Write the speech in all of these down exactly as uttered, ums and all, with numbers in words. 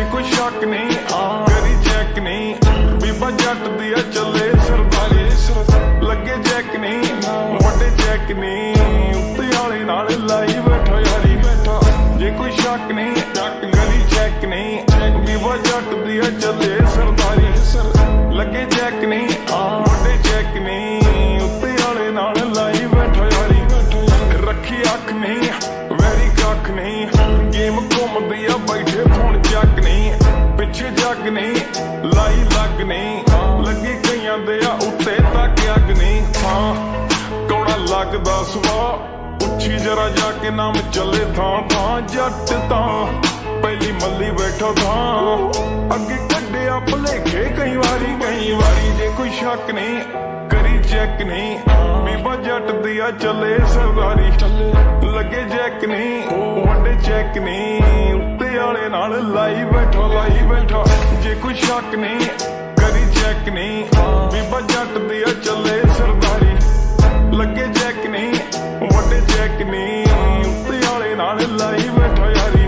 कोई शक नहीं करी चेक नहीं बीबा जट दिया चले सरदारी लगे चेक नहीं वड्डे चेक नहीं उत्ते वाले नाल लाई बैठा यारी बैठा जे कोई शक नहीं करी चेक नहीं बीबा जट दिया चले सरदारी लगे चेक नहीं वड्डे चेक नहीं उत्ते वाले नाल लाई बैठा यारी रखी अख नहीं वैरी कख नहीं गेम घूमदी आ बैठे फोन जग नहीं पिछे जग नहीं लाई लग नहीं लगी कईयां दे आ उत्ते तक अग नहीं हाँ कौड़ा लगदा सुभाऽ उच्छी जरा जाके नाम चले थां थां जट तां पहली मल्ली बैठा थां अगे कड्डिया भुलेखे कई वारी कई वारी जे कोई शक नहीं करी चेक नहीं बीबा जट दिया चले सरदारी लगे चेक नहीं वड्डे चेक नहीं उत्ते वाले नाल लाई बैठा लाई बैठा जे कोई शक नहीं करी चेक नहीं बीबा जट दिया चले सरदारी लगे चेक नहीं वड्डे चेक नहीं उत्ते वाले नाल लाई बैठा यारी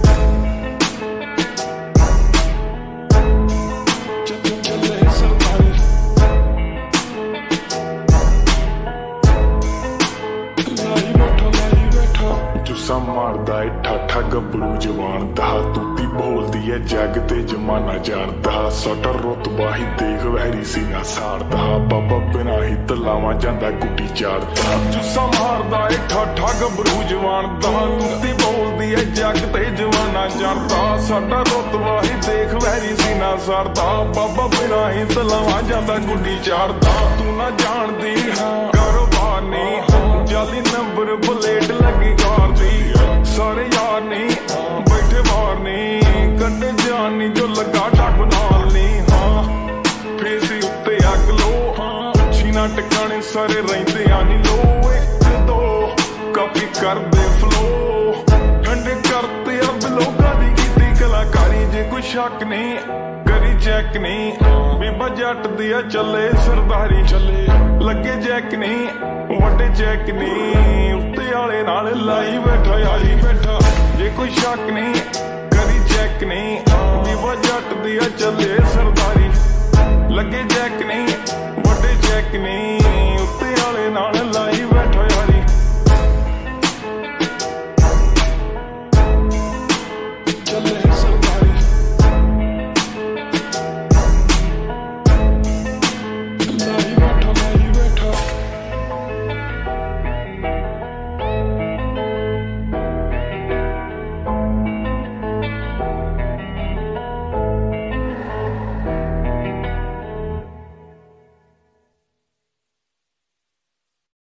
जुस्सा मारदा है ठाठा गबरू जवान दा तूती बोलदी है जग ते जमाना जानदा सटर रुतबा ही देख वहरी सीना साड़दा बाबा बिना ही तलावा जांदा गुड्डी चाड़दा जुस्सा मारदा है ठाठा गबरू जवान दा तूती बोलदी है जग ते जमाना जानदा सटर रुतबा ही देख वहरी सीना साड़दा बाबा बिना ही तलावा जांदा गुड्डी चाड़दा तू ना जानदी कारोबार नहीं जाली नंबर प्लेट लगी कार दी सारे यार नहीं बैठे बाहर नहीं कड्डे जान नहीं जो लगा डक नाल नहीं हाँ फेसी उत्ते अग लो अच्छी ना टिकाने सारे रहिंदे आनी लो एक दो कापी कर दे फ्लो ठंडे करते अब लोगां दी कीती कलाकारी जे कोई शक नहीं करी चेक नहीं बीबा जट दिया चले सरदारी चले लगे चेक नहीं वड्डे चेक नहीं उत्ते वाले नाल लाई बैठा यारी बैठा जे कोई शक नहीं करी चेक नहीं बीबा जट दिया चले सरदारी लगे चेक नहीं वड्डे चेक नहीं